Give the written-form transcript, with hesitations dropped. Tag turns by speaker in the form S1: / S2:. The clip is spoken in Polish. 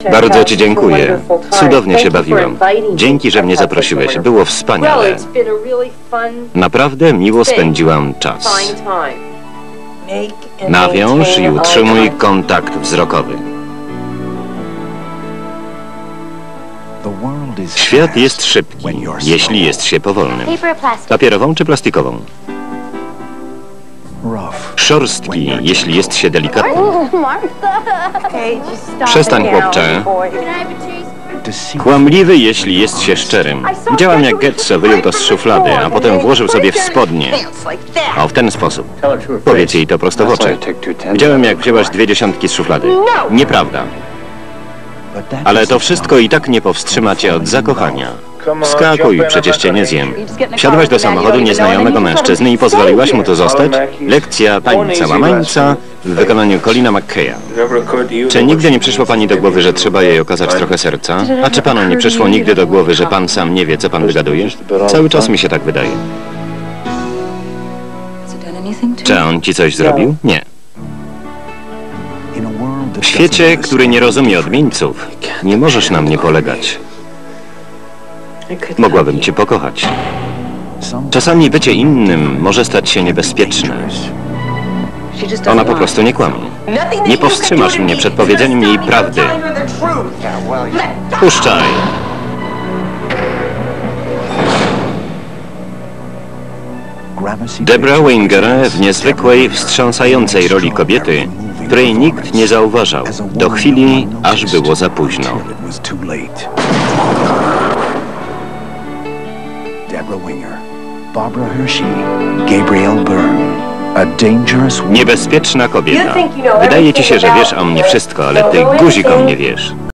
S1: Bardzo Ci dziękuję. Cudownie się bawiłam. Dzięki, że mnie zaprosiłeś. Było wspaniale. Naprawdę miło spędziłam czas. Nawiąż i utrzymuj kontakt wzrokowy. Świat jest szybki, jeśli jest się powolnym. Papierową czy plastikową? Szorstki, jeśli jest się delikatnym. Przestań, chłopcze. Kłamliwy, jeśli jest się szczerym. Widziałam, jak Getso wyjął to z szuflady, a potem włożył sobie w spodnie. O, w ten sposób. Powiedz jej to prosto w oczy. Widziałem, jak wzięłaś 2 dziesiątki z szuflady. Nieprawda. Ale to wszystko i tak nie powstrzyma cię od zakochania. Skakuj, przecież cię nie zjem. Wsiadłaś do samochodu nieznajomego mężczyzny i pozwoliłaś mu tu zostać? Lekcja tańca łamańca w wykonaniu Colina McKeya. Czy nigdy nie przyszło pani do głowy, że trzeba jej okazać trochę serca? A czy panu nie przyszło nigdy do głowy, że pan sam nie wie, co pan wygaduje? Cały czas mi się tak wydaje. Czy on ci coś zrobił? Nie. W świecie, który nie rozumie odmieńców, nie możesz na mnie polegać. Mogłabym cię pokochać. Czasami bycie innym może stać się niebezpieczne. Ona po prostu nie kłamie. Nie powstrzymasz mnie przed powiedzeniem jej prawdy. Puszczaj. Debra Winger w niezwykłej, wstrząsającej roli kobiety, której nikt nie zauważał, do chwili, aż było za późno. Debra Winger, Barbara Hershey, Gabriel Byrne. Niebezpieczna kobieta. Wydaje ci się, że wiesz o mnie wszystko, ale ty guzik o mnie wiesz.